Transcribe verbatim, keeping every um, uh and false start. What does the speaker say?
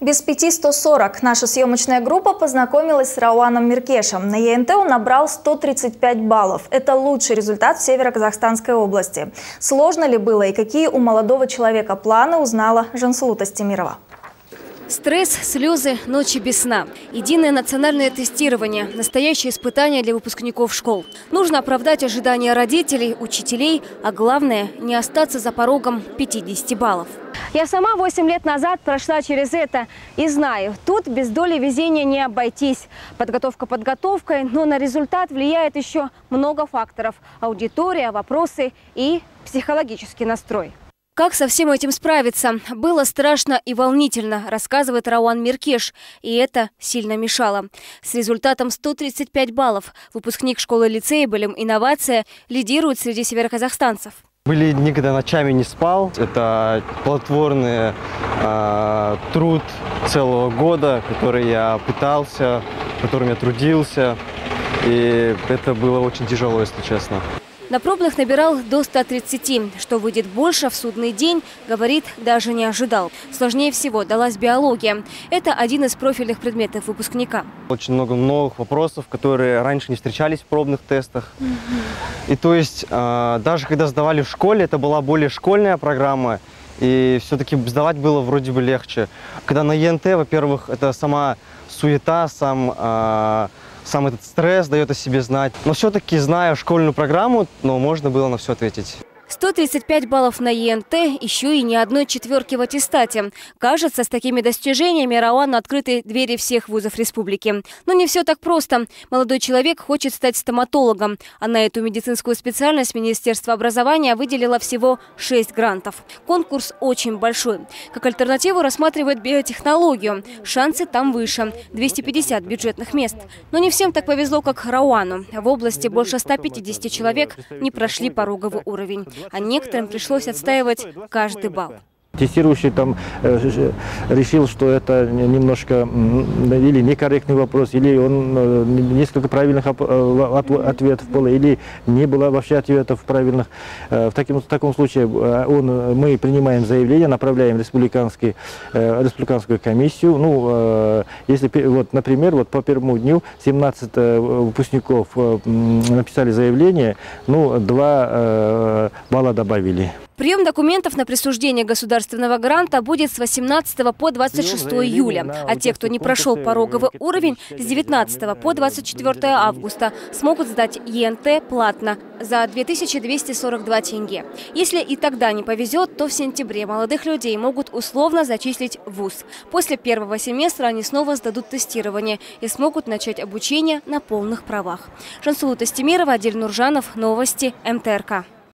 Без пяти сто сорок наша съемочная группа познакомилась с Рауаном Миркешем. На Е Н Т он набрал сто тридцать пять баллов. Это лучший результат в Северо-Казахстанской области. Сложно ли было и какие у молодого человека планы, узнала Жансулу Тастемирова. Стресс, слезы, ночи без сна. Единое национальное тестирование – настоящее испытание для выпускников школ. Нужно оправдать ожидания родителей, учителей, а главное – не остаться за порогом пятидесяти баллов. Я сама восемь лет назад прошла через это и знаю, тут без доли везения не обойтись. Подготовка подготовкой, но на результат влияет еще много факторов – аудитория, вопросы и психологический настрой. Как со всем этим справиться? Было страшно и волнительно, рассказывает Рауан Миркеш, и это сильно мешало. С результатом сто тридцать пять баллов выпускник школы-лицея «Белем Инновация» лидирует среди североказахстанцев. Были дни, когда ночами не спал. Это плодотворный э, труд целого года, который я пытался, которым я трудился. И это было очень тяжело, если честно. На пробных набирал до ста тридцати. Что выйдет больше в судный день, говорит, даже не ожидал. Сложнее всего далась биология. Это один из профильных предметов выпускника. Очень много новых вопросов, которые раньше не встречались в пробных тестах. Mm-hmm. И то есть, э, даже когда сдавали в школе, это была более школьная программа. И все-таки сдавать было вроде бы легче. Когда на Е Н Т, во-первых, это сама суета, сам... Э, Сам этот стресс дает о себе знать. Но все-таки, зная школьную программу, но можно было на все ответить. сто тридцать пять баллов на Е Н Т, еще и ни одной четверки в аттестате. Кажется, с такими достижениями Рауану открыты двери всех вузов республики. Но не все так просто. Молодой человек хочет стать стоматологом. А на эту медицинскую специальность Министерство образования выделило всего шесть грантов. Конкурс очень большой. Как альтернативу рассматривает биотехнологию. Шансы там выше – двести пятьдесят бюджетных мест. Но не всем так повезло, как Рауану. В области больше ста пятидесяти человек не прошли пороговый уровень. А некоторым пришлось отстаивать каждый балл. Тестирующий там э, решил, что это немножко или некорректный вопрос, или он э, несколько правильных ответов было, или не было вообще ответов правильных. Э, в, таким, в таком случае он, мы принимаем заявление, направляем в республиканский, э, республиканскую комиссию. Ну, э, если, вот, например, вот по первому дню семнадцать э, выпускников э, написали заявление, ну, два э, балла добавили. Прием документов на присуждение государственного гранта будет с восемнадцатого по двадцать шестое июля, а те, кто не прошел пороговый уровень, с девятнадцатого по двадцать четвёртое августа смогут сдать Е Н Т платно за две тысячи двести сорок два тенге. Если и тогда не повезет, то в сентябре молодых людей могут условно зачислить в вуз. После первого семестра они снова сдадут тестирование и смогут начать обучение на полных правах. Жансулу Тастемирова, Адиль Нуржанов, новости М Т Р К.